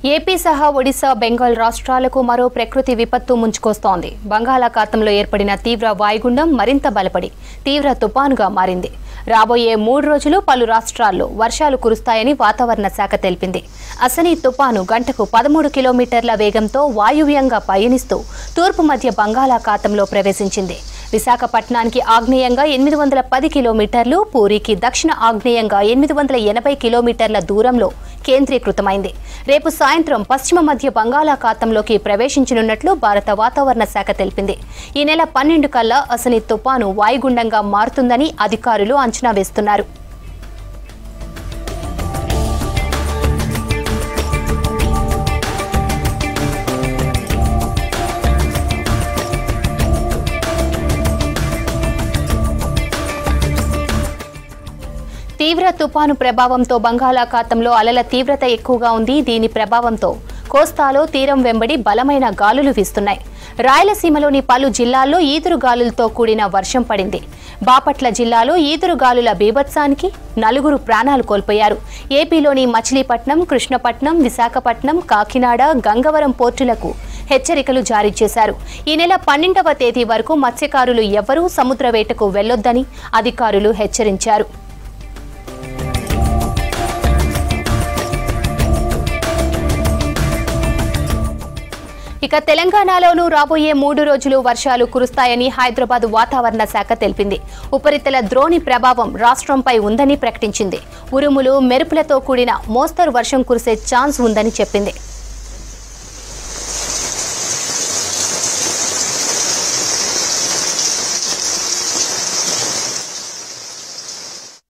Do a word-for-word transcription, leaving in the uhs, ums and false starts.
AP సహా ఒడిశా బెంగాల్ రాష్ట్రాలకు మరో ప్రకృతి విపత్తు ముంచుకొస్తోంది. బంగాళాఖాతంలో ఏర్పడిన తీవ్ర వాయుగుండం మరింత బలపడి తీవ్ర తుపానుగా మారింది. రాబోయే మూడు రోజులు పలు రాష్ట్రాల్లో వర్షాలు కురుస్తాయని వాతావరణ శాఖ తెలిపింది. అసనీ తుపాను గంటకు పదమూడు కిలోమీటర్ల వేగంతో వాయువ్యంగా పయనిస్తూ తూర్పు మధ్య బంగాళాఖాతంలో ప్రవేశించింది. విశాఖపట్నానికి ఆగ్నేయంగా ఎనిమిది వందల పది కిలోమీటర్లు, పూరికి దక్షిణ ఆగ్నేయంగా ఎనిమిది వందల ఎనభై కిలోమీటర్ల దూరంలో కేంద్రీకృతమైంది. రేపు సాయంత్రం పశ్చిమ మధ్య బంగాళాఖాతంలోకి ప్రవేశించనున్నట్లు భారత వాతావరణ శాఖ తెలిపింది. ఈ నెల పన్నెండు కల్లా అసనీ తుపాను వాయుగుండంగా మారుతుందని అధికారులు అంచనా వేస్తున్నారు. తీవ్ర తుపాను ప్రభావంతో బంగాళాఖాతంలో అలల తీవ్రత ఎక్కువగా ఉంది. దీని ప్రభావంతో కోస్తాలో తీరం వెంబడి బలమైన గాలులు వీస్తున్నాయి. రాయలసీమలోని పలు జిల్లాల్లో ఈదురు గాలులతో కూడిన వర్షం పడింది. బాపట్ల జిల్లాలో ఈదురు గాలుల బీభత్సానికి నలుగురు ప్రాణాలు కోల్పోయారు. ఏపీలోని మచిలీపట్నం, కృష్ణపట్నం, విశాఖపట్నం, కాకినాడ, గంగవరం పోర్టులకు హెచ్చరికలు జారీ చేశారు. ఈ నెల పన్నెండవ తేదీ వరకు మత్స్యకారులు ఎవ్వరూ సముద్ర వేటకు వెళ్లొద్దని అధికారులు హెచ్చరించారు. ఇక తెలంగాణలోనూ రాబోయే మూడు రోజులు వర్షాలు కురుస్తాయని హైదరాబాద్ వాతావరణ శాఖ తెలిపింది. ఉపరితల ద్రోణి ప్రభావం రాష్ట్రంపై ఉందని ప్రకటించింది. ఉరుములు, మెరుపులతో కూడిన మోస్తరు వర్షం కురిసే ఛాన్స్ ఉందని చెప్పింది.